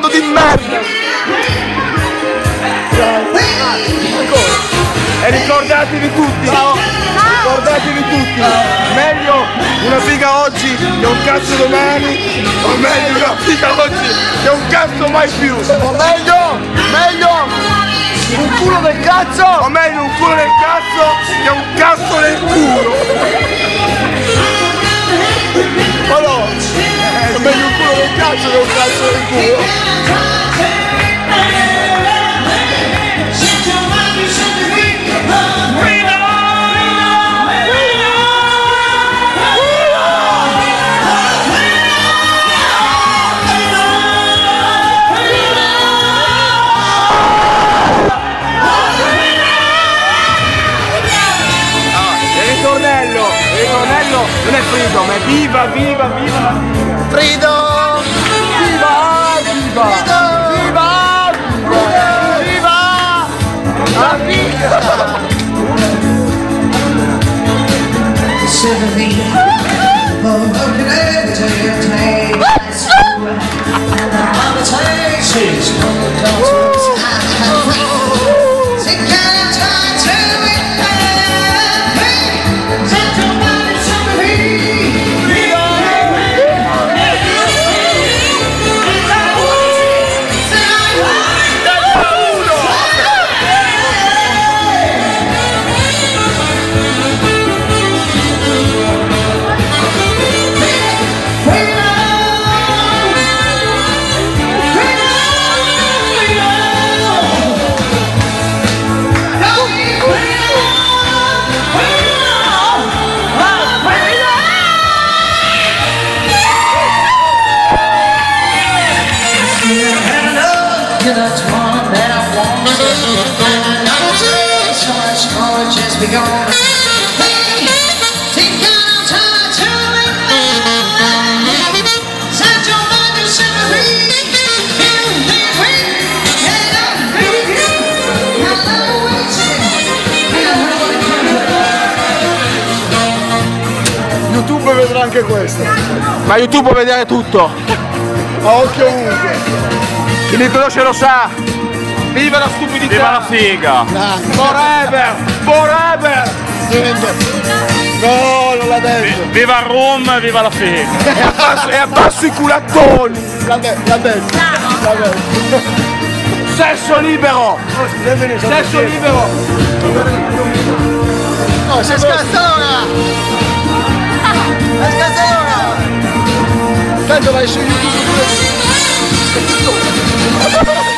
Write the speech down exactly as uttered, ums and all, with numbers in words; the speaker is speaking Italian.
di merda! E ricordatevi tutti, ricordatevi tutti, meglio una figa oggi che un cazzo domani, o meglio una figa oggi che un cazzo mai più, o meglio, meglio un culo del cazzo, o meglio un culo del cazzo che un cazzo nel culo. Ma no, è meglio un culo del cazzo che un cazzo nel culo. Non è freedom, è viva, viva, viva la figa! Freedom! Viva, viva! Viva! Viva! Viva! La figa! YouTube vedrà anche questo. Ma YouTube può vedere tutto. A occhio ovunque. Chi mi conosce lo sa. Viva la stupidità! Viva la figa! Forever! Forever! No, non l'ha detto! Viva il rum, viva la figa! E abbasso, e abbasso i culattoni! L'ha detto! L'ha detto! L'ha detto! Sesso libero! Sesso libero! No, sei scazzona! Sei scazzona! Tanto vai su YouTube!